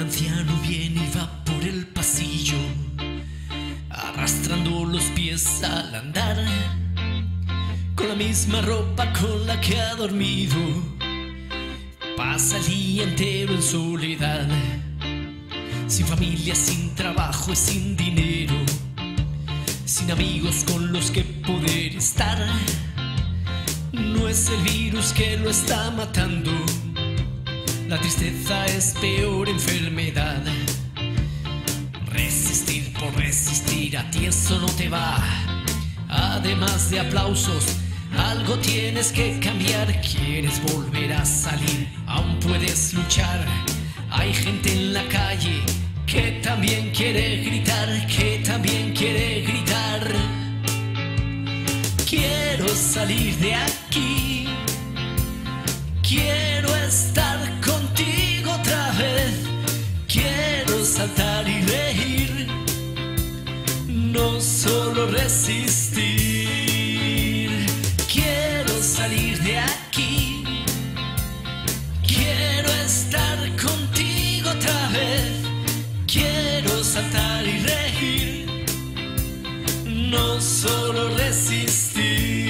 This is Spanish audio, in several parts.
anciano viene y va por el pasillo, arrastrando los pies al andar, con la misma ropa con la que ha dormido. Pasa el día entero en soledad, sin familia, sin trabajo y sin dinero, sin amigos con los que poder estar. No es el virus que lo está matando, la tristeza es peor enfermedad. Resistir por resistir, a ti eso no te va. Además de aplausos, algo tienes que cambiar. Quieres volver a salir, aún puedes luchar. Hay gente en la calle que también quiere gritar, que también quiere gritar. Quiero salir de aquí, quiero estar contigo otra vez, quiero saltar y reír, no solo resistir. Quiero salir de aquí, quiero estar contigo otra vez, quiero saltar y reír, no solo resistir.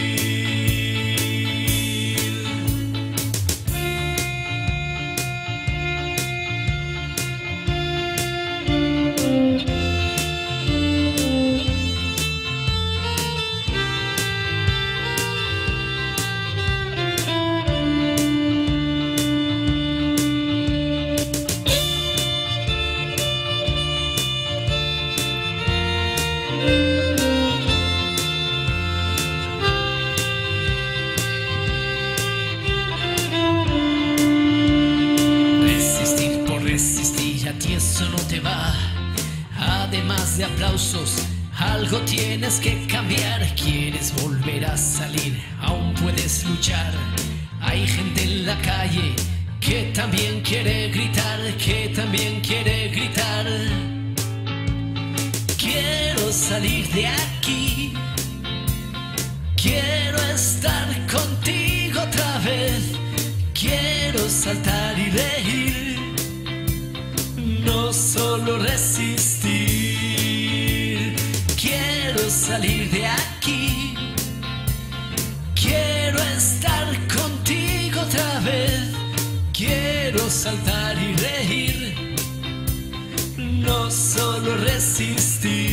Y eso no te va. Además de aplausos, algo tienes que cambiar. Quieres volver a salir, aún puedes luchar. Hay gente en la calle que también quiere gritar, que también quiere gritar. Quiero salir de aquí, quiero estar contigo otra vez, quiero saltar y reír, no solo resistir. Quiero salir de aquí, quiero estar contigo otra vez, quiero saltar y reír, no solo resistir.